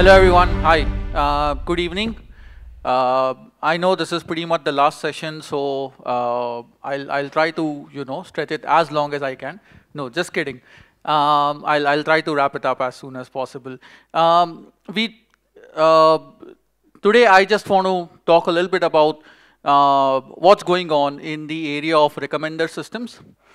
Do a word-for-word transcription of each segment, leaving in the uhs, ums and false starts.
Hello everyone, hi, uh, good evening. Uh, I know this is pretty much the last session, so uh, I'll, I'll try to, you know, stretch it as long as I can. No, just kidding. Um, I'll, I'll try to wrap it up as soon as possible. Um, we, uh, today I just want to talk a little bit about uh, what's going on in the area of recommender systems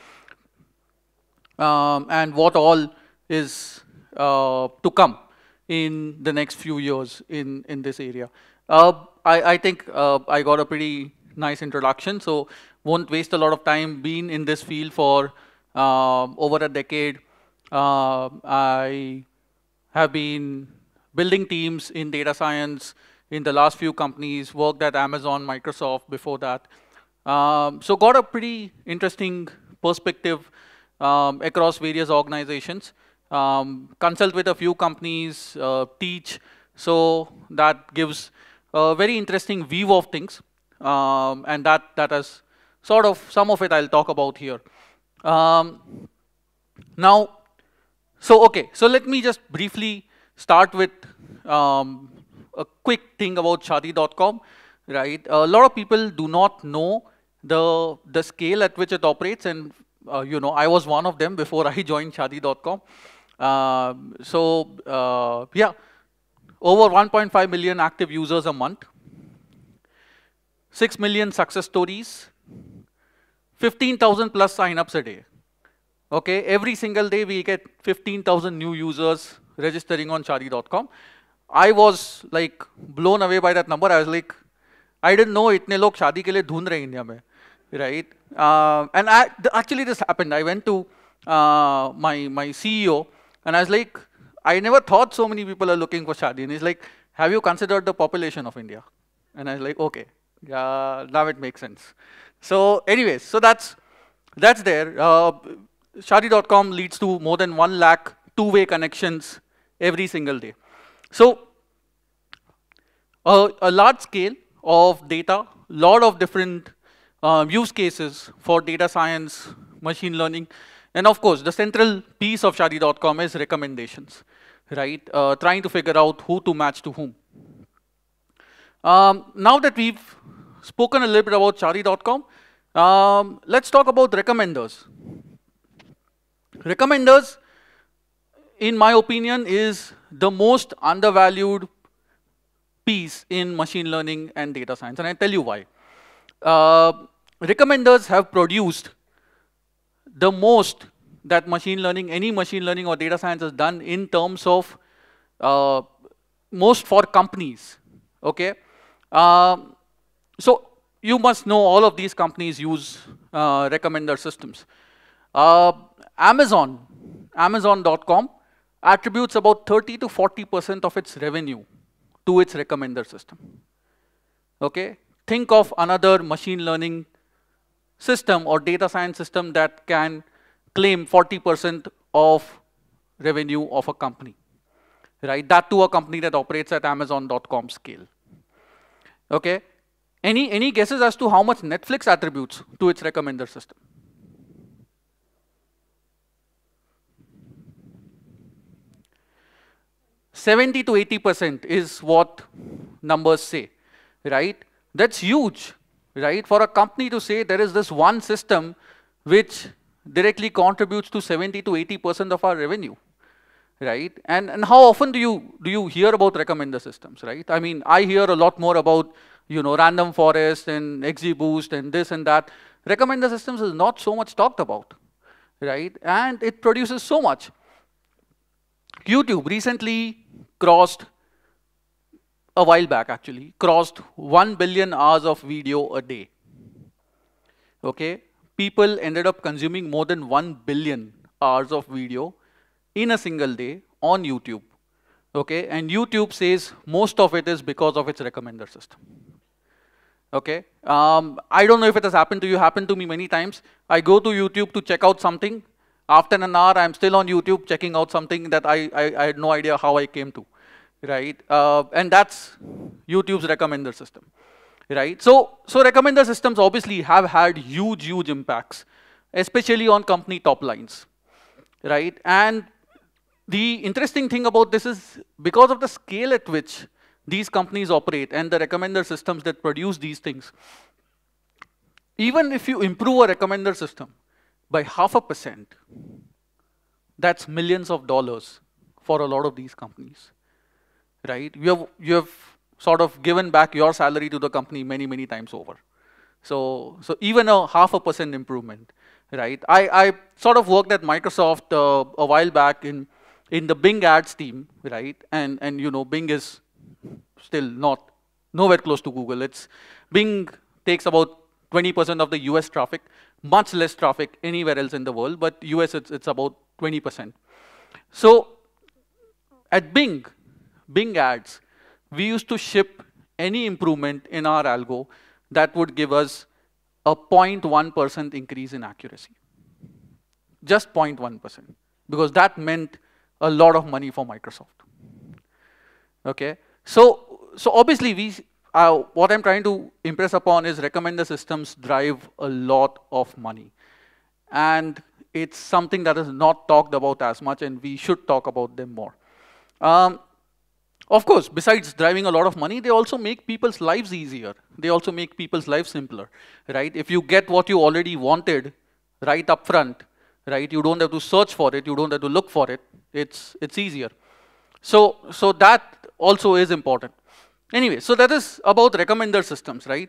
um, and what all is uh, to come in the next few years in, in this area. Uh, I, I think uh, I got a pretty nice introduction, so won't waste a lot of time. Been in this field for uh, over a decade. Uh, I have been building teams in data science in the last few companies, worked at Amazon, Microsoft before that. Um, so got a pretty interesting perspective um, across various organizations. Um, consult with a few companies, uh, teach, so that gives a very interesting view of things, um, and that that is sort of some of it I'll talk about here. Um, now, so okay, so let me just briefly start with um, a quick thing about Shaadi dot com, right? A lot of people do not know the the scale at which it operates, and uh, you know, I was one of them before I joined Shaadi dot com. Uh, so uh, yeah, over one point five million active users a month, six million success stories, fifteen thousand plus signups a day. Okay, every single day we get fifteen thousand new users registering on Shaadi dot com. I was like blown away by that number. I was like, I didn't know itne log shaadi ke liye dhoond rahe India mein, right? Uh, and I, actually this happened. I went to uh, my my C E O. And I was like, I never thought so many people are looking for Shaadi. And he's like, have you considered the population of India? And I was like, okay, yeah, now it makes sense. So anyways, so that's, that's there. Uh, Shaadi dot com leads to more than one lakh two-way connections every single day. So uh, a large scale of data, lot of different uh, use cases for data science, machine learning. And of course, the central piece of Shaadi dot com is recommendations, right? Uh, trying to figure out who to match to whom. Um, now that we've spoken a little bit about Shaadi dot com, um, let's talk about recommenders. Recommenders, in my opinion, is the most undervalued piece in machine learning and data science, and I'll tell you why. Uh, recommenders have produced the most that machine learning, any machine learning or data science has done in terms of uh, most for companies, okay? Um, so you must know all of these companies use uh, recommender systems. Uh, Amazon, Amazon dot com attributes about thirty to forty percent of its revenue to its recommender system, okay? Think of another machine learning system or data science system that can claim forty percent of revenue of a company, right? That to a company that operates at Amazon dot com scale. Okay, any, any guesses as to how much Netflix attributes to its recommender system? seventy to eighty percent is what numbers say, right? That's huge. Right? For a company to say there is this one system which directly contributes to seventy to eighty percent of our revenue, right? And, and how often do you, do you hear about recommender systems, right? I mean, I hear a lot more about, you know, random forest and XGBoost and this and that. Recommender systems is not so much talked about, right? And it produces so much. YouTube recently crossed, a while back actually, crossed one billion hours of video a day. Okay, people ended up consuming more than one billion hours of video in a single day on YouTube. Okay, and YouTube says most of it is because of its recommender system. Okay, um, I don't know if it has happened to you, happened to me many times. I go to YouTube to check out something. After an hour, I'm still on YouTube checking out something that I, I, I had no idea how I came to. Right, uh, and that's YouTube's recommender system, right? So, so recommender systems obviously have had huge, huge impacts, especially on company top lines, right? And the interesting thing about this is because of the scale at which these companies operate and the recommender systems that produce these things, even if you improve a recommender system by half a percent, that's millions of dollars for a lot of these companies, right? You have, you have sort of given back your salary to the company many, many times over. So, so even a half a percent improvement, right? I, I sort of worked at Microsoft uh, a while back in, in the Bing ads team, right? And, and you know, Bing is still not, nowhere close to Google. It's, Bing takes about twenty percent of the U S traffic, much less traffic anywhere else in the world, but U S it's, it's about twenty percent. So at Bing, Bing ads, we used to ship any improvement in our algo that would give us a zero point one percent increase in accuracy. Just zero point one percent, because that meant a lot of money for Microsoft. Okay, so, so obviously we, uh, what I'm trying to impress upon is recommender systems drive a lot of money. And it's something that is not talked about as much, and we should talk about them more. Um, Of course, besides driving a lot of money, they also make people's lives easier. They also make people's lives simpler, right? If you get what you already wanted right up front, right, you don't have to search for it, you don't have to look for it, it's, it's easier. So, so that also is important. Anyway, so that is about recommender systems, right?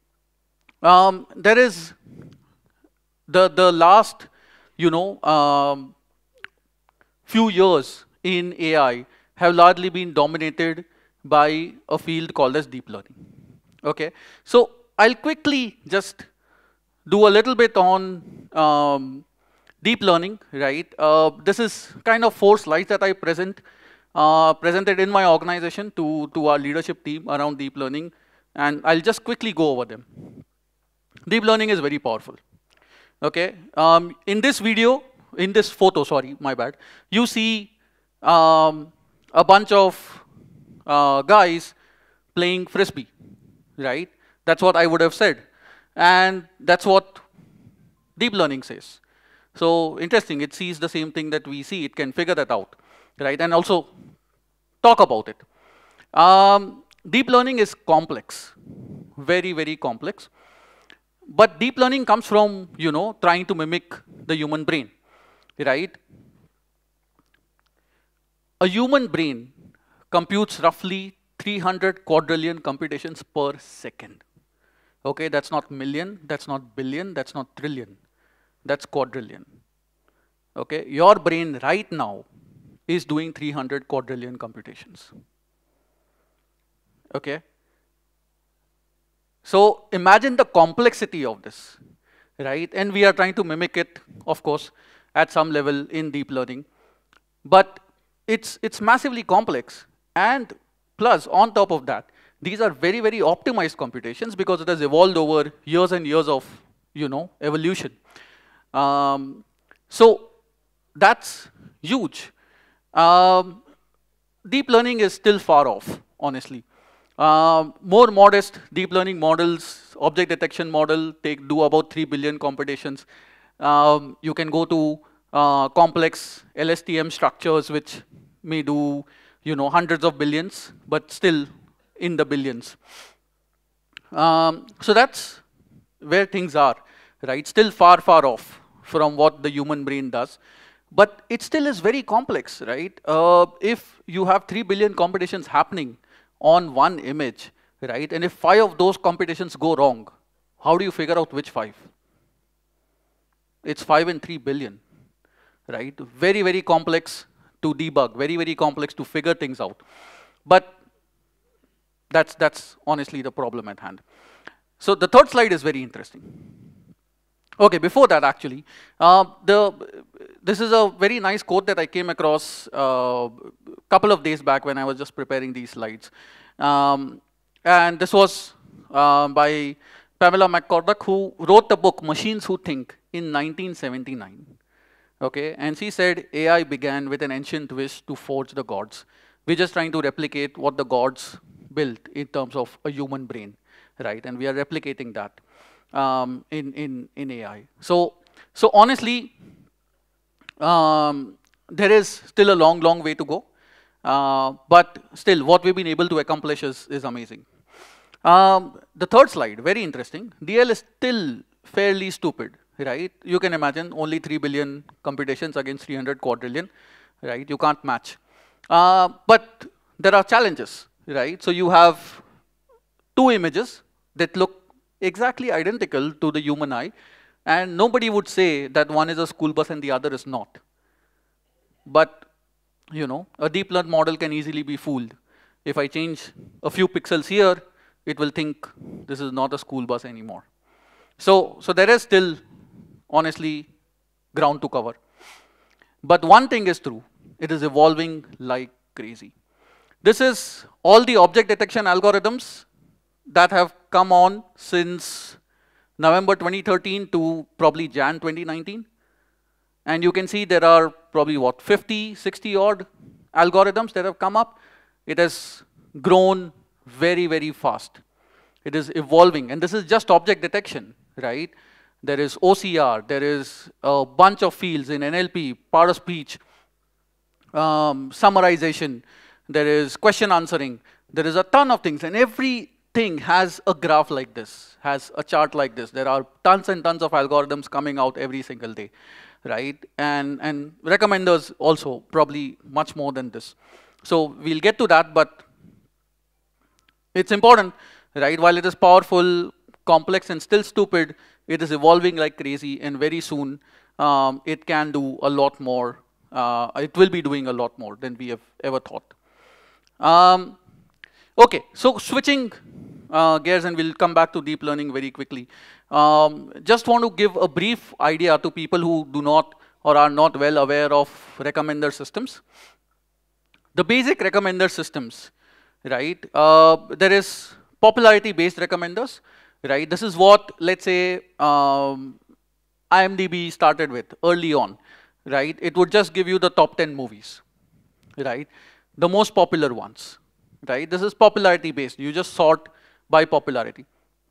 Um, there is the, the last, you know, um, few years in A I have largely been dominated by a field called as deep learning. Okay, so I'll quickly just do a little bit on um, deep learning, right? Uh, this is kind of four slides that I present, uh, presented in my organization to, to our leadership team around deep learning, and I'll just quickly go over them. Deep learning is very powerful. Okay, um, in this video, in this photo, sorry, my bad, you see um, a bunch of uh, guys playing frisbee, right? That's what I would have said. And that's what deep learning says. So interesting, it sees the same thing that we see, it can figure that out, right? And also talk about it. Um, deep learning is complex, very, very complex. But deep learning comes from, you know, trying to mimic the human brain, right? A human brain computes roughly three hundred quadrillion computations per second. Okay, that's not million, that's not billion, that's not trillion, that's quadrillion. Okay, your brain right now is doing three hundred quadrillion computations. Okay, so imagine the complexity of this, right? And we are trying to mimic it, of course, at some level in deep learning. But It's, it's massively complex, and plus, on top of that, these are very, very optimized computations because it has evolved over years and years of, you know, evolution. Um, so that's huge. Um, deep learning is still far off, honestly. Um, more modest deep learning models, object detection model, take do about three billion computations. Um, you can go to Uh, complex L S T M structures which may do, you know, hundreds of billions, but still in the billions. Um, so that's where things are, right? Still far, far off from what the human brain does. But it still is very complex, right? Uh, if you have three billion computations happening on one image, right? And if five of those computations go wrong, how do you figure out which five? It's five and three billion. Right? Very, very complex to debug, very, very complex to figure things out. But that's, that's honestly the problem at hand. So the third slide is very interesting. Okay, before that actually, uh, the, this is a very nice quote that I came across a uh, couple of days back when I was just preparing these slides. Um, and this was uh, by Pamela McCorduck, who wrote the book Machines Who Think in nineteen seventy-nine. Okay, and she said A I began with an ancient wish to forge the gods. We're just trying to replicate what the gods built in terms of a human brain, right? And we are replicating that um, in, in, in A I. So, so honestly, um, there is still a long, long way to go. Uh, but still, what we've been able to accomplish is, is amazing. Um, the third slide, very interesting. D L is still fairly stupid, right? You can imagine only three billion computations against three hundred quadrillion, right? You can't match. Uh, but there are challenges, right? So you have two images that look exactly identical to the human eye, and nobody would say that one is a school bus and the other is not. But, you know, a deep learned model can easily be fooled. If I change a few pixels here, it will think this is not a school bus anymore. So, so there is still, honestly, ground to cover. But one thing is true, it is evolving like crazy. This is all the object detection algorithms that have come on since November twenty thirteen to probably Jan twenty nineteen. And you can see there are probably what, fifty, sixty odd algorithms that have come up. It has grown very, very fast. It is evolving, and this is just object detection, right? There is O C R, there is a bunch of fields in N L P, part of speech, um, summarization, there is question answering, there is a ton of things, and everything has a graph like this, has a chart like this. There are tons and tons of algorithms coming out every single day, right? And, and recommenders also, probably much more than this. So we'll get to that, but it's important, right? While it is powerful, complex, and still stupid, it is evolving like crazy, and very soon um, it can do a lot more. Uh, it will be doing a lot more than we have ever thought. Um, okay, so switching uh, gears, and we'll come back to deep learning very quickly. Um, just want to give a brief idea to people who do not or are not well aware of recommender systems. The basic recommender systems, right? Uh, there is popularity-based recommenders, right? This is what, let's say, um, I M D B started with early on, right? It would just give you the top ten movies, right? The most popular ones, right? This is popularity-based. You just sort by popularity.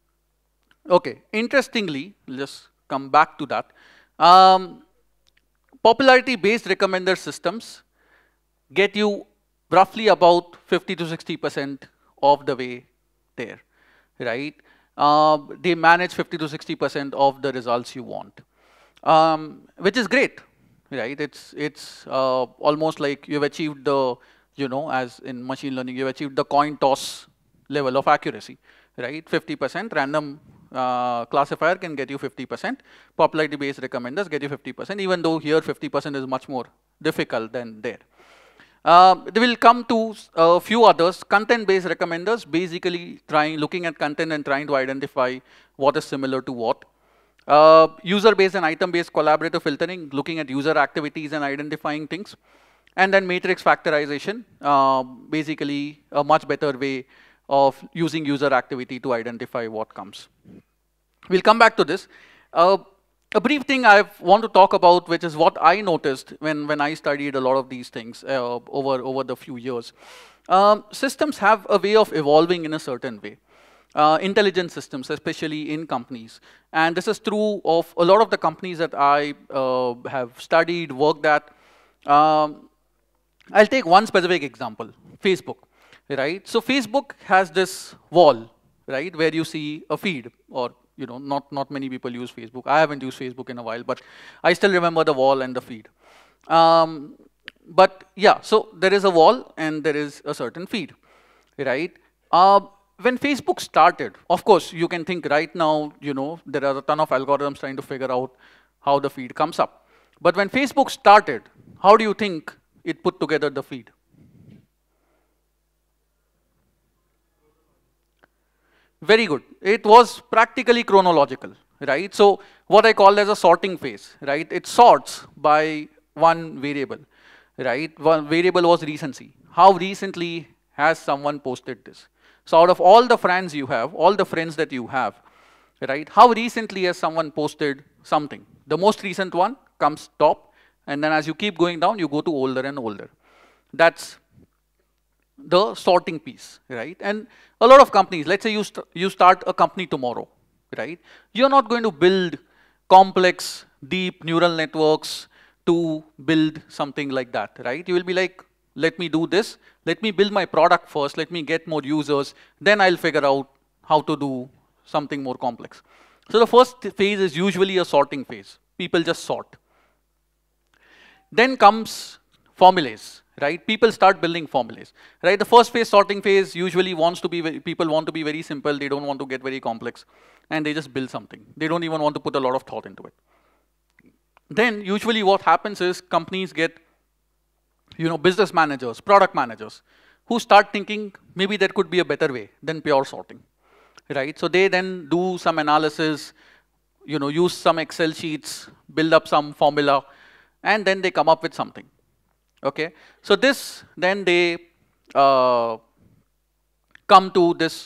Okay, interestingly, we'll just come back to that. Um, popularity-based recommender systems get you roughly about fifty to sixty percent of the way there, right? Uh, they manage fifty to sixty percent of the results you want, um, which is great, right? It's, it's uh, almost like you've achieved the, you know, as in machine learning, you've achieved the coin toss level of accuracy, right? fifty percent random uh, classifier can get you fifty percent. Popularity-based recommenders get you fifty percent, even though here fifty percent is much more difficult than there. Uh, they will come to a few others. Content-based recommenders, basically trying, looking at content and trying to identify what is similar to what. Uh, User-based and item-based collaborative filtering, looking at user activities and identifying things. And then matrix factorization, uh, basically a much better way of using user activity to identify what comes. We'll come back to this. Uh, A brief thing I want to talk about, which is what I noticed when, when I studied a lot of these things uh, over, over the few years. Um, systems have a way of evolving in a certain way. Uh, intelligent systems, especially in companies. And this is true of a lot of the companies that I uh, have studied, worked at. Um, I'll take one specific example, Facebook, right? So Facebook has this wall, right, where you see a feed, or you know, not, not many people use Facebook. I haven't used Facebook in a while, but I still remember the wall and the feed. Um, but yeah, so there is a wall and there is a certain feed, right? Uh, when Facebook started, of course, you can think right now, you know, there are a ton of algorithms trying to figure out how the feed comes up. But when Facebook started, how do you think it put together the feed? Very good. It was practically chronological, right? So what I call as a sorting phase, right? It sorts by one variable, right? One variable was recency. How recently has someone posted this? So out of all the friends you have, all the friends that you have, right? How recently has someone posted something? The most recent one comes top, and then as you keep going down, you go to older and older. That's the sorting piece, right? And a lot of companies, let's say you, st you start a company tomorrow, right? You're not going to build complex, deep neural networks to build something like that, right? You will be like, let me do this, let me build my product first, let me get more users, then I'll figure out how to do something more complex. So the first phase is usually a sorting phase. People just sort. Then comes formulas, right? People start building formulas, right? The first phase, sorting phase, usually wants to be, very, people want to be very simple, they don't want to get very complex, and they just build something. They don't even want to put a lot of thought into it. Then usually what happens is companies get, you know, business managers, product managers, who start thinking maybe there could be a better way than pure sorting, right? So they then do some analysis, you know, use some Excel sheets, build up some formula, and then they come up with something, okay? So this, then they uh, come to this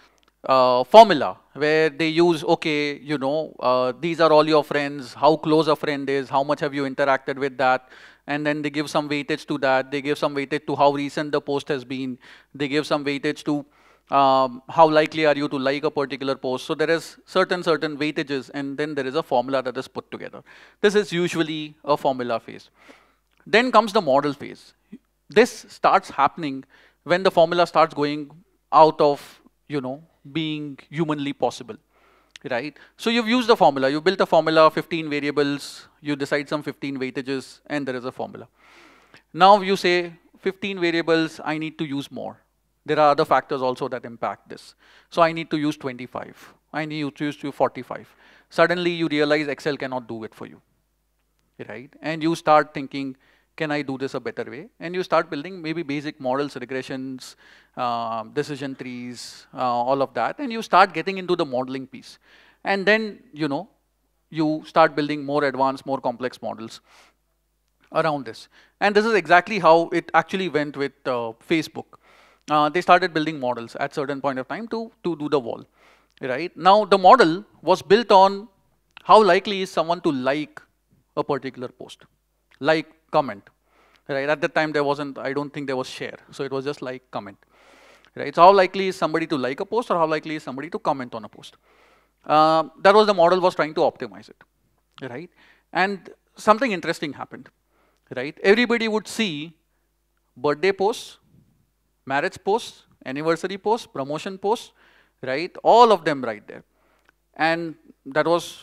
uh, formula where they use, okay, you know, uh, these are all your friends, how close a friend is, how much have you interacted with that, and then they give some weightage to that, they give some weightage to how recent the post has been, they give some weightage to um, how likely are you to like a particular post. So there is certain, certain weightages, and then there is a formula that is put together. This is usually a formula phase. Then comes the model phase. This starts happening when the formula starts going out of, you know, being humanly possible, right? So you've used the formula, you built a formula, fifteen variables, you decide some fifteen weightages, and there is a formula. Now you say, fifteen variables, I need to use more. There are other factors also that impact this. So I need to use twenty-five, I need to use forty-five. Suddenly you realize Excel cannot do it for you, right? And you start thinking, can I do this a better way? And you start building maybe basic models, regressions, uh, decision trees, uh, all of that, and you start getting into the modeling piece. And then, you know, you start building more advanced, more complex models around this. And this is exactly how it actually went with uh, Facebook. Uh, they started building models at certain point of time to, to do the wall, right? Now, the model was built on how likely is someone to like a particular post, like, comment, right? At that time there wasn't, I don't think there was share, so it was just like, comment, right? So how likely is somebody to like a post, or how likely is somebody to comment on a post? Uh, that was the model was trying to optimize it, right? And something interesting happened, right? Everybody would see birthday posts, marriage posts, anniversary posts, promotion posts, right? All of them right there. And that was,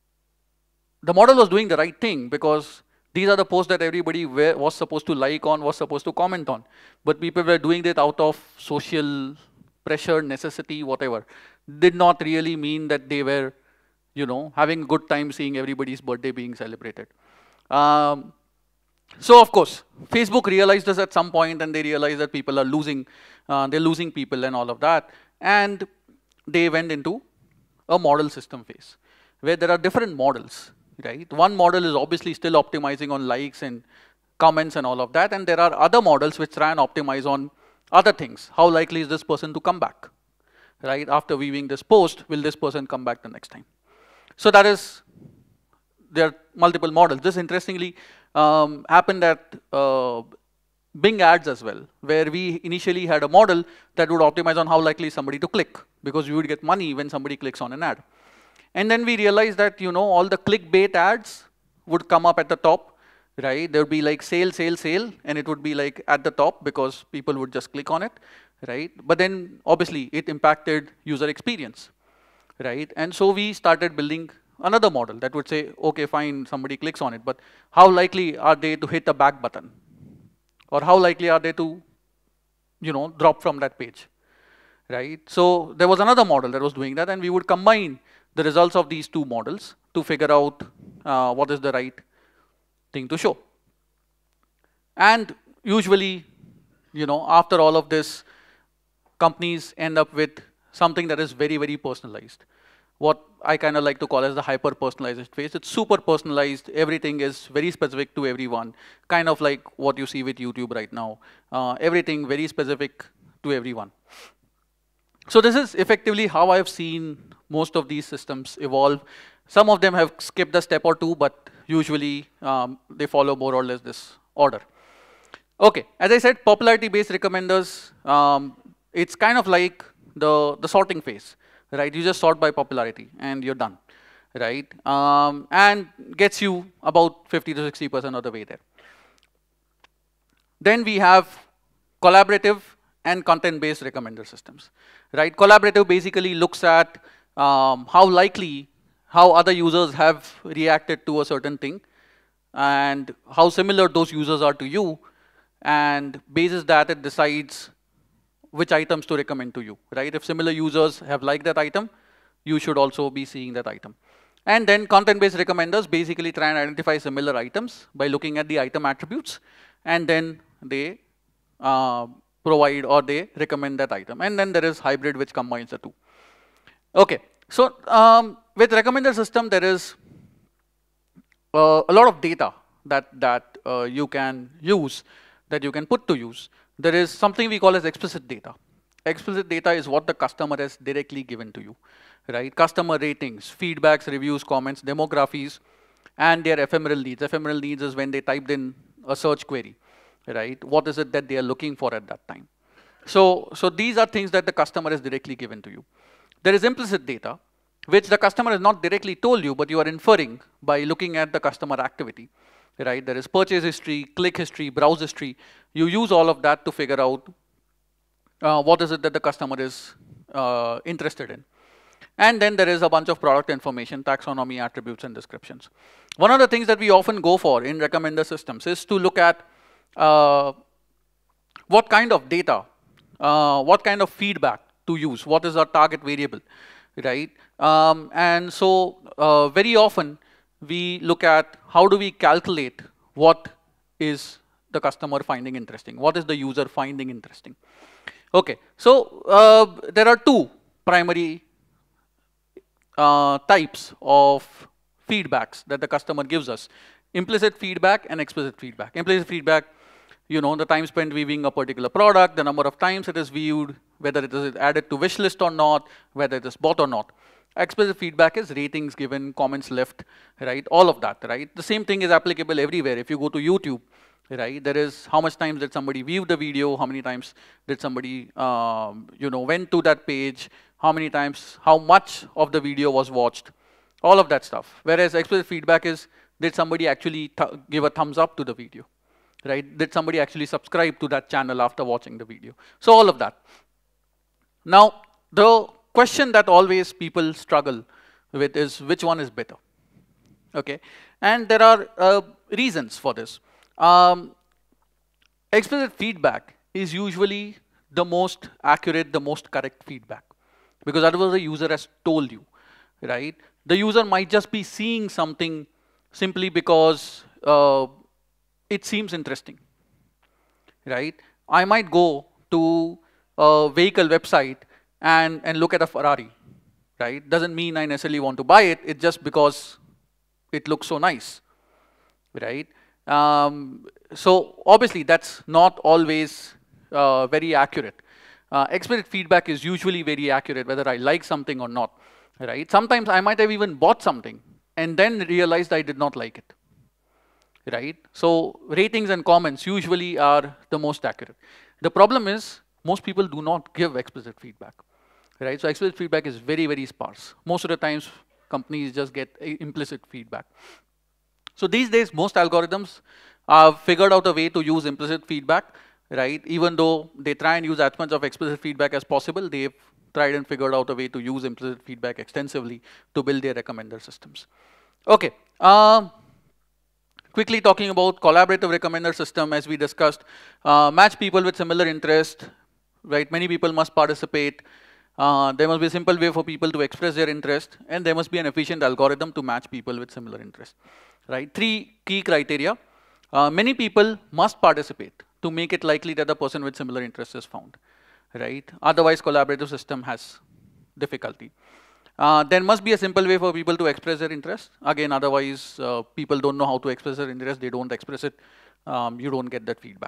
the model was doing the right thing, because these are the posts that everybody were, was supposed to like on, was supposed to comment on. But people were doing it out of social pressure, necessity, whatever. Did not really mean that they were, you know, having a good time seeing everybody's birthday being celebrated. Um, so of course, Facebook realized this at some point, and they realized that people are losing, uh, they're losing people and all of that. And they went into a model system phase, where there are different models. Right? One model is obviously still optimizing on likes and comments and all of that, and there are other models which try and optimize on other things. How likely is this person to come back? Right? After viewing this post, will this person come back the next time? So that is, there are multiple models. This interestingly um, happened at uh, Bing ads as well, where we initially had a model that would optimize on how likely is somebody to click, because you would get money when somebody clicks on an ad. And then we realized that, you know, all the clickbait ads would come up at the top, right? There would be like sale, sale, sale, and it would be like at the top because people would just click on it, right? But then obviously it impacted user experience, right? And so we started building another model that would say, okay, fine, somebody clicks on it, but how likely are they to hit the back button? Or how likely are they to, you know, drop from that page, right? So there was another model that was doing that, and we would combine the results of these two models to figure out uh, what is the right thing to show. And usually, you know, after all of this, companies end up with something that is very, very personalized. What I kind of like to call as the hyper-personalized phase. It's super personalized. Everything is very specific to everyone. Kind of like what you see with YouTube right now. Uh, everything very specific to everyone. So this is effectively how I've seen most of these systems evolve. Some of them have skipped a step or two, but usually um, they follow more or less this order. Okay, as I said, popularity-based recommenders, um, it's kind of like the, the sorting phase, right? You just sort by popularity and you're done, right? Um, and gets you about fifty to sixty percent of the way there. Then we have collaborative and content-based recommender systems, right? Collaborative basically looks at um, how likely, how other users have reacted to a certain thing, and how similar those users are to you, and basis that it decides which items to recommend to you, right? If similar users have liked that item, you should also be seeing that item. And then content-based recommenders basically try and identify similar items by looking at the item attributes, and then they uh, provide or they recommend that item. And then there is hybrid, which combines the two. Okay, so um, with recommender system, there is uh, a lot of data that, that uh, you can use, that you can put to use. There is something we call as explicit data. Explicit data is what the customer has directly given to you, right? Customer ratings, feedbacks, reviews, comments, demographies, and their ephemeral needs. Ephemeral needs is when they typed in a search query, right? What is it that they are looking for at that time? So, so these are things that the customer has directly given to you. There is implicit data, which the customer has not directly told you, but you are inferring by looking at the customer activity, right? There is purchase history, click history, browse history. You use all of that to figure out uh, what is it that the customer is uh, interested in. And then there is a bunch of product information, taxonomy, attributes, and descriptions. One of the things that we often go for in recommender systems is to look at uh, what kind of data, uh, what kind of feedback to use, what is our target variable, right? Um, and so uh, very often we look at how do we calculate what is the customer finding interesting, what is the user finding interesting. Okay, so uh, there are two primary uh, types of feedbacks that the customer gives us: implicit feedback and explicit feedback. Implicit feedback, you know, the time spent viewing a particular product, the number of times it is viewed, whether it is added to wish list or not, whether it is bought or not. Explicit feedback is ratings given, comments left, right? All of that, right? The same thing is applicable everywhere. If you go to YouTube, right, there is how much times did somebody view the video, how many times did somebody, um, you know, went to that page, how many times, how much of the video was watched, all of that stuff. Whereas explicit feedback is, did somebody actually give a thumbs up to the video, right? Did somebody actually subscribe to that channel after watching the video? So all of that. Now, the question that always people struggle with is which one is better, okay? And there are uh, reasons for this. Um, explicit feedback is usually the most accurate, the most correct feedback, because that was the user has told you, right? The user might just be seeing something simply because uh, it seems interesting, right? I might go to a vehicle website and, and look at a Ferrari, right? Doesn't mean I necessarily want to buy it, it's just because it looks so nice, right? Um, so obviously that's not always uh, very accurate. Uh, explicit feedback is usually very accurate, whether I like something or not, right? Sometimes I might have even bought something and then realized I did not like it, right? So ratings and comments usually are the most accurate. The problem is most people do not give explicit feedback, right? So explicit feedback is very, very sparse. Most of the times companies just get implicit feedback. So these days, most algorithms have figured out a way to use implicit feedback, right? Even though they try and use as much of explicit feedback as possible, they've tried and figured out a way to use implicit feedback extensively to build their recommender systems. Okay, um, quickly talking about collaborative recommender system, as we discussed, uh, match people with similar interest, right? Many people must participate. Uh, there must be a simple way for people to express their interest, and there must be an efficient algorithm to match people with similar interest. Right? Three key criteria. Uh, many people must participate to make it likely that the person with similar interests is found. Right? Otherwise, collaborative system has difficulty. Uh, there must be a simple way for people to express their interest. Again, otherwise, uh, people don't know how to express their interest. They don't express it. Um, you don't get that feedback.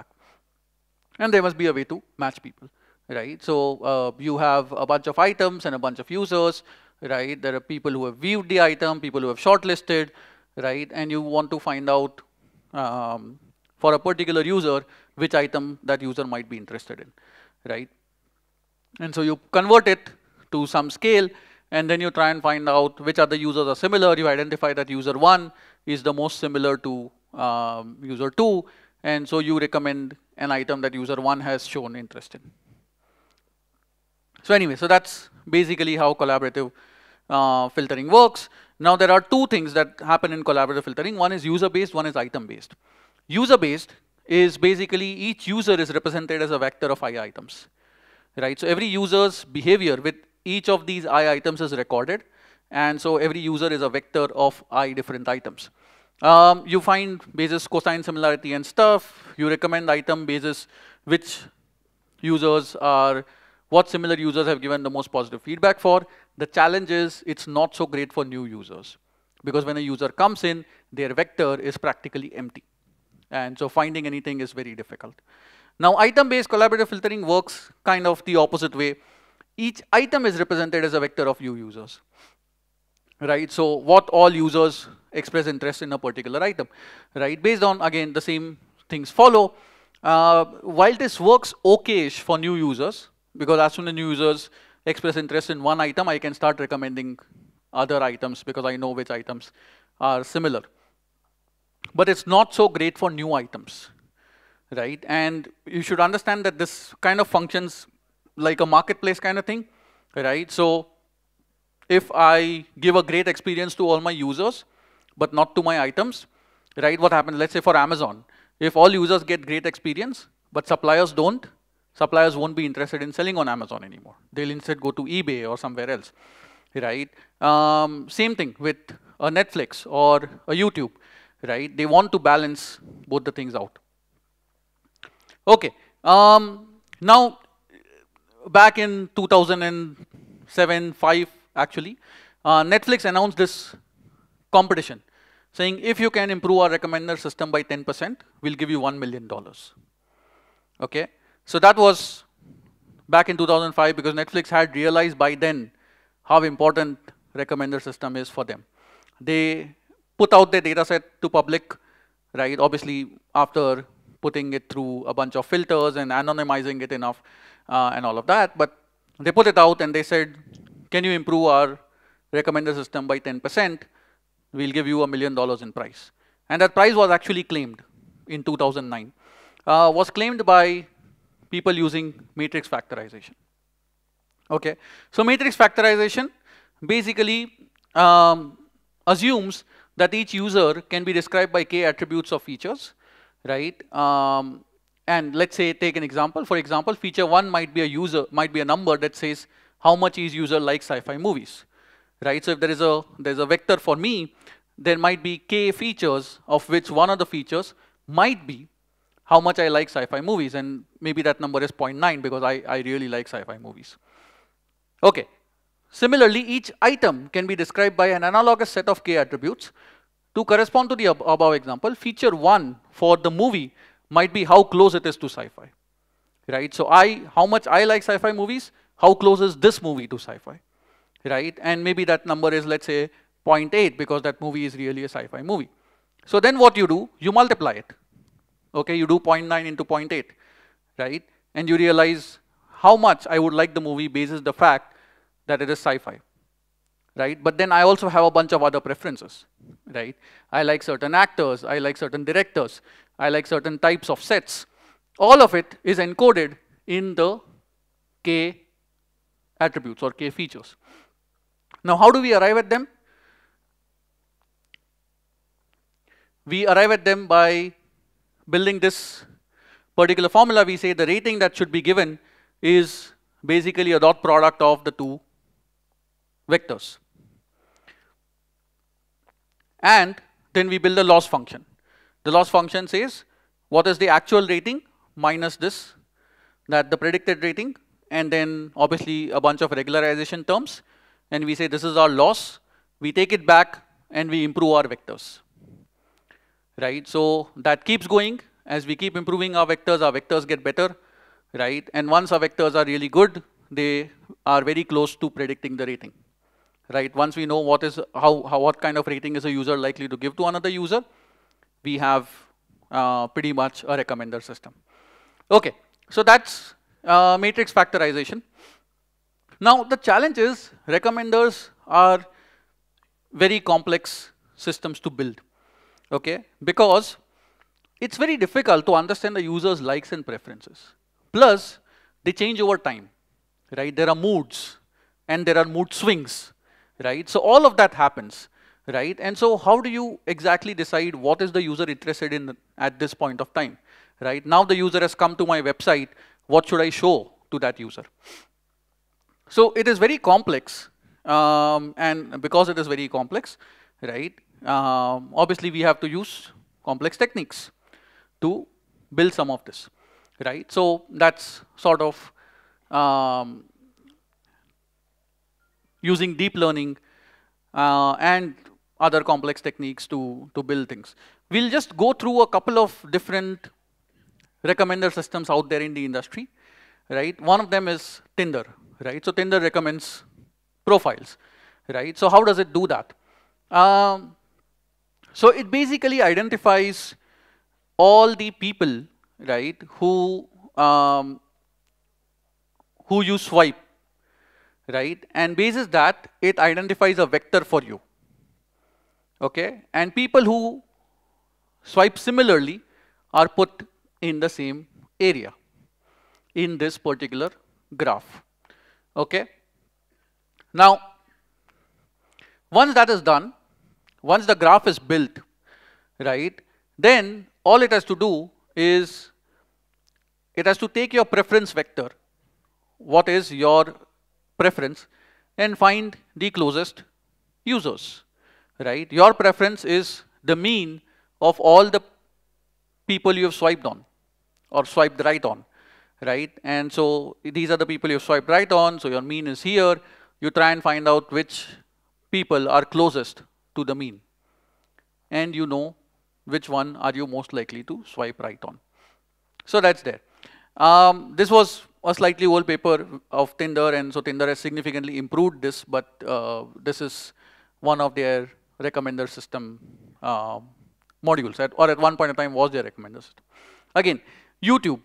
And there must be a way to match people. Right? So uh, you have a bunch of items and a bunch of users. Right? There are people who have viewed the item, people who have shortlisted. Right, and you want to find out um, for a particular user which item that user might be interested in, right? And so you convert it to some scale, and then you try and find out which other users are similar. You identify that user one is the most similar to um, user two, and so you recommend an item that user one has shown interest in. So anyway, so that's basically how collaborative uh, filtering works. Now there are two things that happen in collaborative filtering. One is user-based, one is item-based. User-based is basically each user is represented as a vector of I items, right? So every user's behavior with each of these I items is recorded, and so every user is a vector of I different items. Um, you find basis cosine similarity and stuff. You recommend item basis which users are, what similar users have given the most positive feedback for. The challenge is it's not so great for new users, because when a user comes in, their vector is practically empty. And so finding anything is very difficult. Now item-based collaborative filtering works kind of the opposite way. Each item is represented as a vector of new users, right? So what all users express interest in a particular item, right? Based on, again, the same things follow. Uh, while this works okay-ish for new users, because as soon as new users express interest in one item, I can start recommending other items because I know which items are similar. But it's not so great for new items, right? And you should understand that this kind of functions like a marketplace kind of thing, right? So if I give a great experience to all my users, but not to my items, right? What happens, let's say for Amazon, if all users get great experience, but suppliers don't, suppliers won't be interested in selling on Amazon anymore. They'll instead go to eBay or somewhere else, right? Um, same thing with a Netflix or a YouTube, right? They want to balance both the things out. Okay, um, now back in two thousand seven, five actually, uh, Netflix announced this competition saying if you can improve our recommender system by ten percent, we'll give you one million dollars. Okay, so that was back in two thousand five because Netflix had realized by then how important recommender system is for them. They put out their data set to public, right? Obviously after putting it through a bunch of filters and anonymizing it enough uh, and all of that, but they put it out and they said, can you improve our recommender system by ten percent? We'll give you a million dollars in prize. And that prize was actually claimed in two thousand nine. Uh, was claimed by people using matrix factorization. Okay, so matrix factorization basically um, assumes that each user can be described by k attributes of features, right? Um, and let's say take an example. For example, feature one might be a user, might be a number that says how much each user likes sci-fi movies, right? So if there is a there's a vector for me, there might be k features of which one of the features might be how much I like sci-fi movies, and maybe that number is zero point nine because I, I really like sci-fi movies. Okay. Similarly, each item can be described by an analogous set of k attributes. To correspond to the ab above example, feature one for the movie might be how close it is to sci-fi, right? So I, how much I like sci-fi movies, how close is this movie to sci-fi, right? And maybe that number is, let's say, zero point eight because that movie is really a sci-fi movie. So then what you do, you multiply it. Okay, you do zero point nine into zero point eight, right? And you realize how much I would like the movie basis the fact that it is sci-fi, right? But then I also have a bunch of other preferences, right? I like certain actors, I like certain directors, I like certain types of sets. All of it is encoded in the k attributes or k features. Now, how do we arrive at them? We arrive at them by building this particular formula. We say the rating that should be given is basically a dot product of the two vectors. And then we build a loss function. The loss function says what is the actual rating minus this, that the predicted rating, and then obviously a bunch of regularization terms. And we say this is our loss. We take it back and we improve our vectors, right? So that keeps going. As we keep improving our vectors, our vectors get better, right? And once our vectors are really good, they are very close to predicting the rating, right? Once we know what is how, how what kind of rating is a user likely to give to another user, we have uh, pretty much a recommender system. Okay, so that's uh, matrix factorization. Now, the challenge is recommenders are very complex systems to build, okay? Because it's very difficult to understand the user's likes and preferences. Plus, they change over time, right? There are moods and there are mood swings, right? So all of that happens, right? And so how do you exactly decide what is the user interested in at this point of time, right? Now the user has come to my website, what should I show to that user? So it is very complex, um, and because it is very complex, right, um, obviously we have to use complex techniques to build some of this, right? So that's sort of um, using deep learning uh, and other complex techniques to, to build things. We'll just go through a couple of different recommender systems out there in the industry, right? One of them is Tinder, right? So Tinder recommends profiles, right? So how does it do that? Um, so it basically identifies all the people, right, who um, who you swipe, right? And basis that, it identifies a vector for you, okay? And people who swipe similarly are put in the same area in this particular graph, okay? Now, once that is done, once the graph is built, right, then all it has to do is it has to take your preference vector, what is your preference, and find the closest users, right? Your preference is the mean of all the people you have swiped on or swiped right on, right? And so these are the people you have swiped right on, so your mean is here. You try and find out which people are closest to the mean, and you know which one are you most likely to swipe right on. So that's there. Um, this was a slightly old paper of Tinder, and so Tinder has significantly improved this, but uh, this is one of their recommender system uh, modules, at, or at one point in time was their recommender system. Again, YouTube.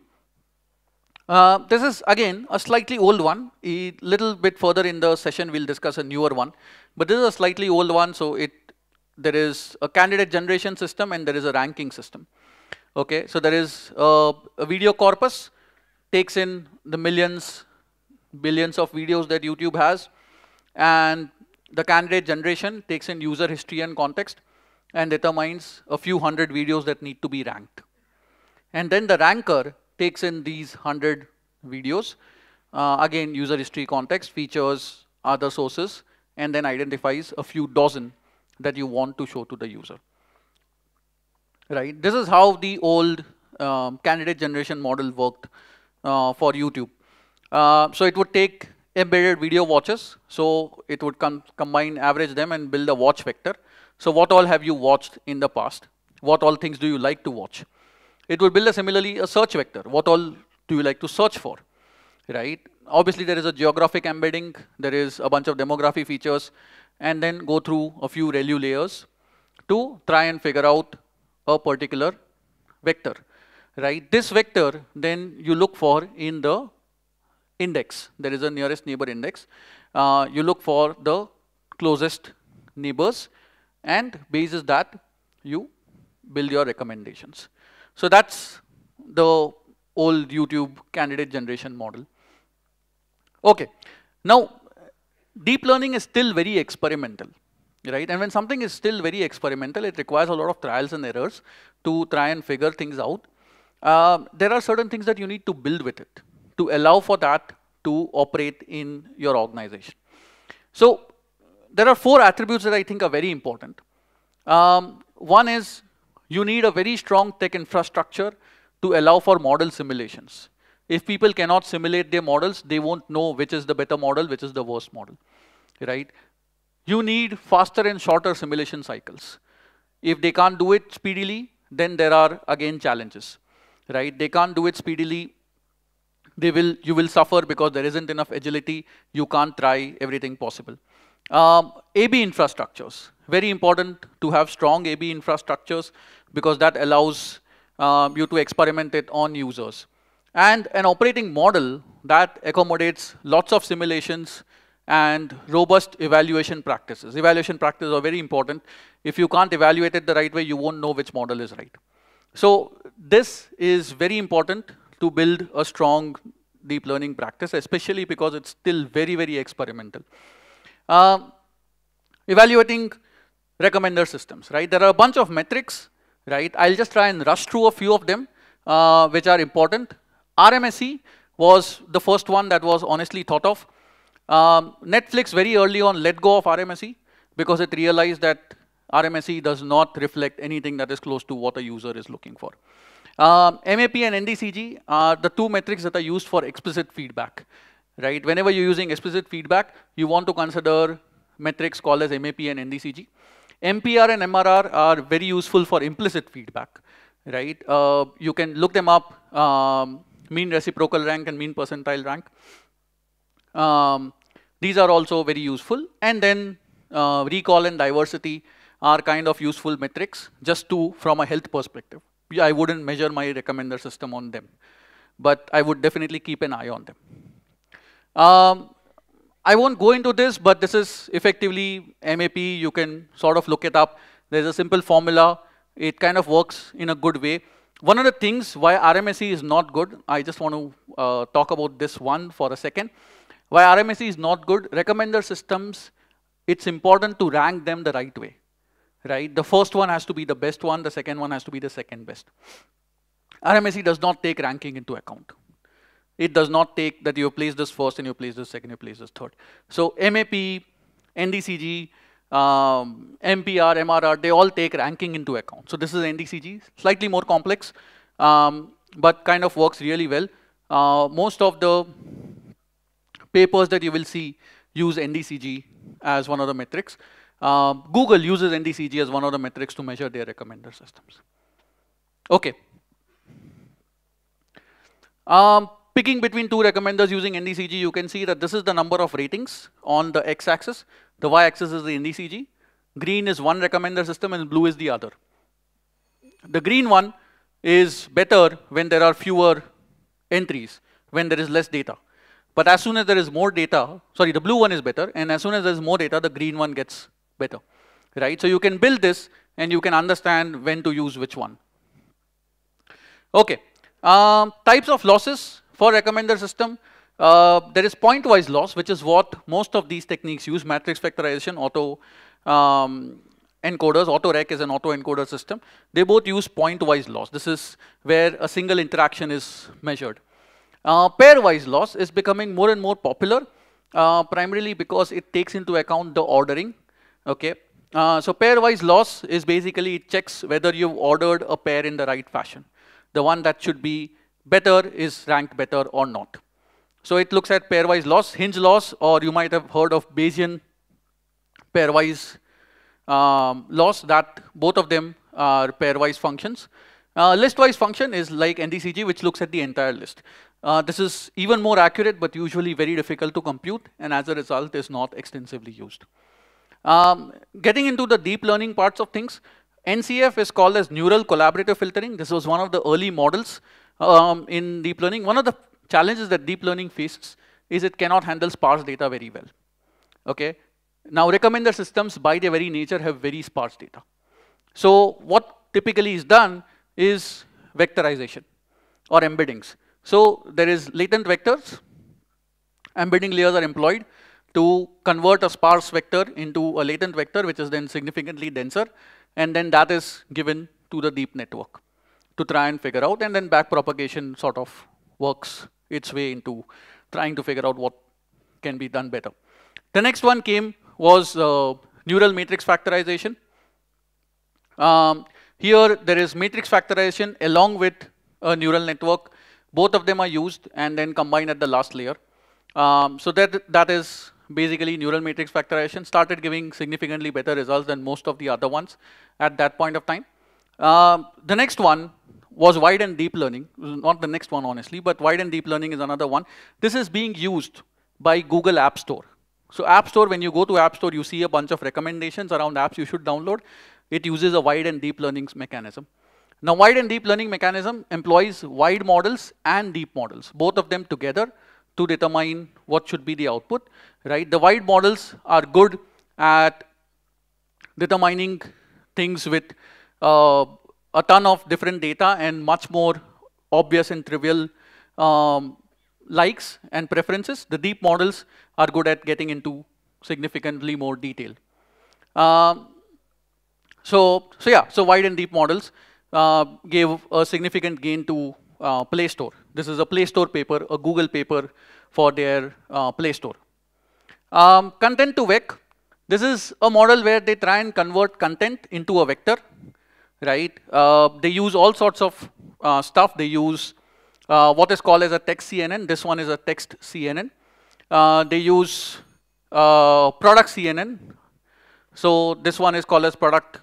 Uh, this is again a slightly old one. A little bit further in the session we'll discuss a newer one, but this is a slightly old one. So it there is a candidate generation system and there is a ranking system. Okay, so there is a, a video corpus, takes in the millions, billions of videos that YouTube has, and the candidate generation takes in user history and context and determines a few hundred videos that need to be ranked. And then the ranker takes in these hundred videos, uh, again user history, context, features, other sources, and then identifies a few dozen that you want to show to the user. Right? This is how the old um, candidate generation model worked uh, for YouTube. Uh, so it would take embedded video watches, so it would com combine, average them and build a watch vector. So what all have you watched in the past? What all things do you like to watch? It will build a similarly a search vector. What all do you like to search for, right? Obviously there is a geographic embedding, there is a bunch of demography features, and then go through a few ReLU layers to try and figure out a particular vector, right? This vector then you look for in the index. There is a nearest neighbor index. Uh, you look for the closest neighbors, and basis that you build your recommendations. So that's the old YouTube candidate generation model. Okay, now deep learning is still very experimental, right? And when something is still very experimental, it requires a lot of trials and errors to try and figure things out. Uh, there are certain things that you need to build with it to allow for that to operate in your organization. So there are four attributes that I think are very important. Um, one is you need a very strong tech infrastructure to allow for model simulations. If people cannot simulate their models, they won't know which is the better model, which is the worst model, right? You need faster and shorter simulation cycles. If they can't do it speedily, then there are again challenges, right? They can't do it speedily, they will, you will suffer because there isn't enough agility, you can't try everything possible. Um, A B infrastructures, very important to have strong A B infrastructures because that allows um, you to experiment it on users. and an operating model that accommodates lots of simulations and robust evaluation practices. Evaluation practices are very important. If you can't evaluate it the right way, you won't know which model is right. So this is very important to build a strong deep learning practice, especially because it's still very, very experimental. Uh, evaluating recommender systems, right? There are a bunch of metrics, right? I'll just try and rush through a few of them, uh, which are important. R M S E was the first one that was honestly thought of. Um, Netflix very early on let go of R M S E because it realized that R M S E does not reflect anything that is close to what a user is looking for. Um, M A P and N D C G are the two metrics that are used for explicit feedback, right? Whenever you're using explicit feedback, you want to consider metrics called as M A P and N D C G. M P R and M R R are very useful for implicit feedback, right? Uh, you can look them up, um, mean reciprocal rank and mean percentile rank. Um, these are also very useful. And then uh, recall and diversity are kind of useful metrics, just to, from a health perspective. I wouldn't measure my recommender system on them, but I would definitely keep an eye on them. Um, I won't go into this, but this is effectively M A P. You can sort of look it up. There's a simple formula. It kind of works in a good way. One of the things why R M S E is not good, I just want to uh, talk about this one for a second. Why R M S E is not good, recommender systems, it's important to rank them the right way, right? The first one has to be the best one, the second one has to be the second best. R M S E does not take ranking into account. It does not take that you place this first and you place this second, you place this third. So M A P, N D C G, um, M P R, M R R, they all take ranking into account. So this is N D C G, slightly more complex, um, but kind of works really well. Uh, most of the papers that you will see use N D C G as one of the metrics. Uh, Google uses N D C G as one of the metrics to measure their recommender systems. Okay. Um, picking between two recommenders using N D C G, you can see that this is the number of ratings on the x-axis. The y-axis is the N D C G. Green is one recommender system and blue is the other. The green one is better when there are fewer entries, when there is less data. But as soon as there is more data, sorry, the blue one is better, and as soon as there is more data, the green one gets better, right? So you can build this, and you can understand when to use which one. Okay, um, types of losses for recommender system. Uh, there is point-wise loss, which is what most of these techniques use, matrix factorization, auto um, encoders. Auto-rec is an auto-encoder system. They both use point-wise loss. This is where a single interaction is measured. Uh, pairwise loss is becoming more and more popular, uh, primarily because it takes into account the ordering. Okay, uh, so pairwise loss is basically it checks whether you've ordered a pair in the right fashion. The one that should be better is ranked better or not. So it looks at pairwise loss, hinge loss, or you might have heard of Bayesian pairwise um, loss. That both of them are pairwise functions. Uh, list-wise function is like N D C G, which looks at the entire list. Uh, this is even more accurate, but usually very difficult to compute, and as a result is not extensively used. Um, getting into the deep learning parts of things, N C F is called as neural collaborative filtering. This was one of the early models um, in deep learning. One of the challenges that deep learning faces is it cannot handle sparse data very well. Okay. Now recommender systems by their very nature have very sparse data. So what typically is done is vectorization or embeddings. So there is latent vectors, embedding layers are employed to convert a sparse vector into a latent vector, which is then significantly denser, and then that is given to the deep network to try and figure out, and then backpropagation sort of works its way into trying to figure out what can be done better. The next one came was uh, neural matrix factorization. Um, here there is matrix factorization along with a neural network. Both of them are used and then combined at the last layer. Um, so that, that is basically neural matrix factorization, started giving significantly better results than most of the other ones at that point of time. Uh, the next one was wide and deep learning. Not the next one, honestly, but wide and deep learning is another one. This is being used by Google App Store. So App Store, when you go to App Store, you see a bunch of recommendations around apps you should download. It uses a wide and deep learning mechanism. Now, wide and deep learning mechanism employs wide models and deep models, both of them together to determine what should be the output, right? The wide models are good at determining things with uh, a ton of different data and much more obvious and trivial um, likes and preferences. The deep models are good at getting into significantly more detail. Um, so, so yeah, so wide and deep models uh, gave a significant gain to uh, Play Store. This is a Play Store paper, a Google paper for their uh, Play Store. Um, content to vec. This is a model where they try and convert content into a vector, right? Uh, they use all sorts of uh, stuff. They use uh, what is called as a text C N N. This one is a text C N N. Uh, they use uh, product C N N. So this one is called as product.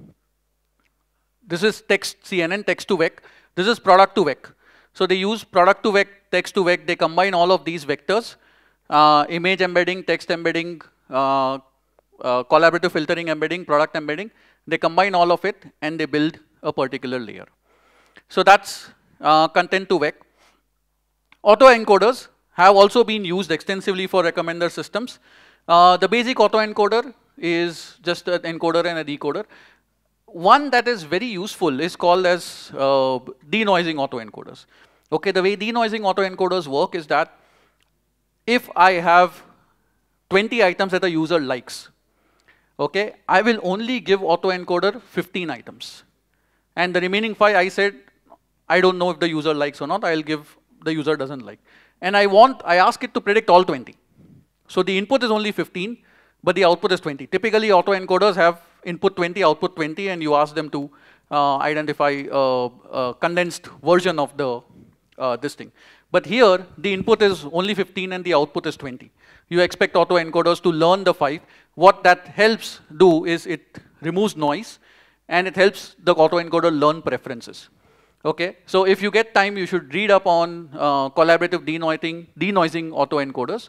This is text C N N, text to vec. This is product to vec. So they use product to vec, text to vec. They combine all of these vectors, uh, image embedding, text embedding, uh, uh, collaborative filtering embedding, product embedding. They combine all of it and they build a particular layer. So that's uh, content to vec. Autoencoders have also been used extensively for recommender systems. Uh, the basic autoencoder is just an encoder and a decoder. One that is very useful is called as uh, denoising autoencoders. Okay, the way denoising autoencoders work is that if I have twenty items that a user likes, okay, I will only give autoencoder fifteen items. And the remaining five, I said, I don't know if the user likes or not, I'll give the user doesn't like. And I want, I ask it to predict all twenty. So the input is only fifteen, but the output is twenty. Typically, autoencoders have input twenty, output twenty, and you ask them to uh, identify a, a condensed version of the uh, this thing. But here, the input is only fifteen and the output is twenty. You expect autoencoders to learn the five. What that helps do is it removes noise, and it helps the autoencoder learn preferences. Okay, so if you get time, you should read up on uh, collaborative denoising, denoising autoencoders.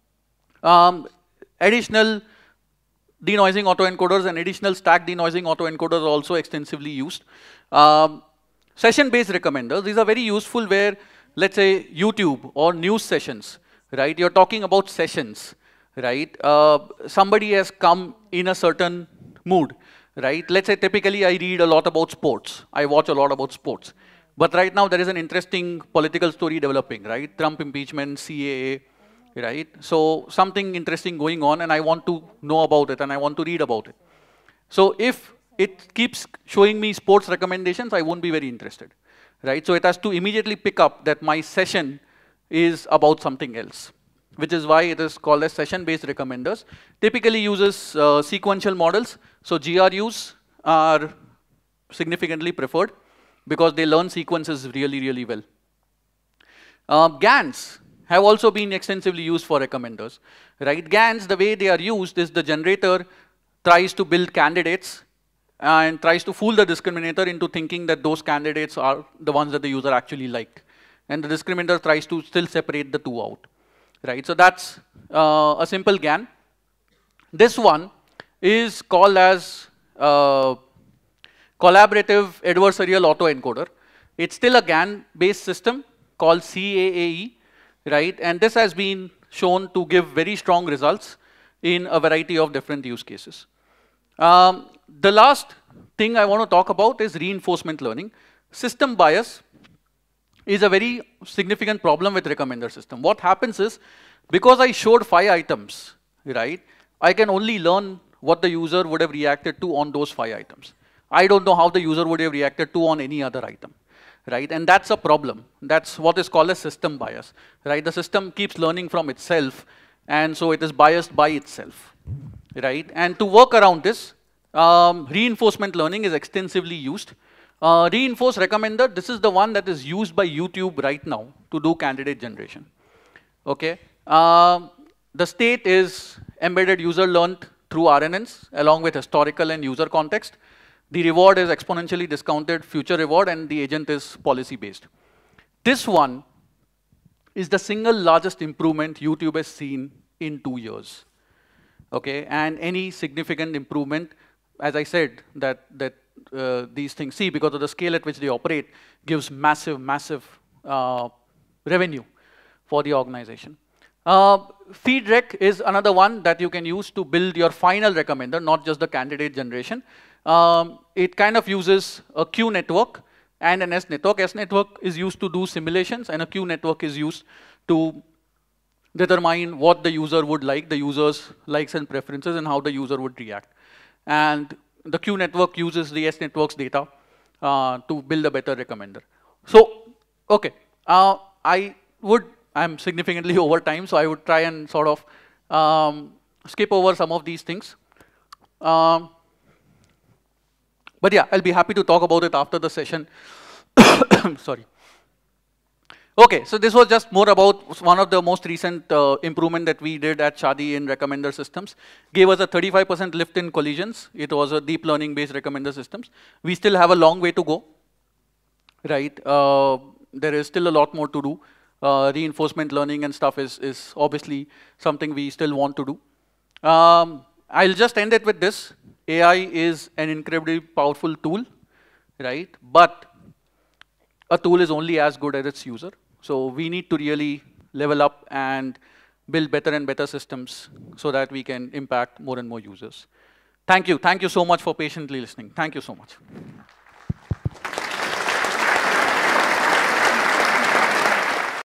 Um, additional denoising autoencoders and additional stack denoising autoencoders are also extensively used. Um, Session-based recommenders, these are very useful where, let's say, YouTube or news sessions, right? You're talking about sessions, right? Uh, somebody has come in a certain mood, right? Let's say typically I read a lot about sports. I watch a lot about sports. But right now there is an interesting political story developing, right? Trump impeachment, C A A, right? So something interesting going on and I want to know about it and I want to read about it. So if it keeps showing me sports recommendations, I won't be very interested, right? So it has to immediately pick up that my session is about something else, which is why it is called as session-based recommenders. Typically uses uh, sequential models. So G R Us are significantly preferred because they learn sequences really, really well. Uh, G A Ns have also been extensively used for recommenders, right? G A Ns, the way they are used is the generator tries to build candidates and tries to fool the discriminator into thinking that those candidates are the ones that the user actually liked. And the discriminator tries to still separate the two out, right? So that's uh, a simple G A N. This one is called as uh, collaborative adversarial autoencoder. It's still a G A N-based system called C A A E, right? And this has been shown to give very strong results in a variety of different use cases. Um, the last thing I want to talk about is reinforcement learning. System bias is a very significant problem with recommender system. What happens is, because I showed five items, right, I can only learn what the user would have reacted to on those five items. I don't know how the user would have reacted to on any other item, right? And that's a problem. That's what is called a system bias, right? The system keeps learning from itself, and so it is biased by itself, right? And to work around this, um, reinforcement learning is extensively used. Uh, reinforce recommender, this is the one that is used by YouTube right now to do candidate generation, okay? Uh, the state is embedded user learned through R N Ns along with historical and user context. The reward is exponentially discounted future reward and the agent is policy based. This one is the single largest improvement YouTube has seen in two years, okay? And any significant improvement, as I said, that, that uh, these things, see, because of the scale at which they operate, gives massive, massive uh, revenue for the organization. Uh, FeedRec is another one that you can use to build your final recommender, not just the candidate generation. Um, it kind of uses a Q network and an S network. S network is used to do simulations, and a Q network is used to determine what the user would like, the user's likes and preferences, and how the user would react. And the Q network uses the S network's data uh, to build a better recommender. So, okay, uh, I would, I'm significantly over time, so I would try and sort of um, skip over some of these things. Um, but yeah, I'll be happy to talk about it after the session. Sorry. Okay, so this was just more about one of the most recent uh, improvement that we did at Shadi in recommender systems. Gave us a thirty-five percent lift in collisions. It was a deep learning based recommender systems. We still have a long way to go, right? Uh, there is still a lot more to do. Uh, reinforcement learning and stuff is, is obviously something we still want to do. Um, I'll just end it with this. A I is an incredibly powerful tool, right? But a tool is only as good as its user. So we need to really level up and build better and better systems so that we can impact more and more users. Thank you. Thank you so much for patiently listening. Thank you so much.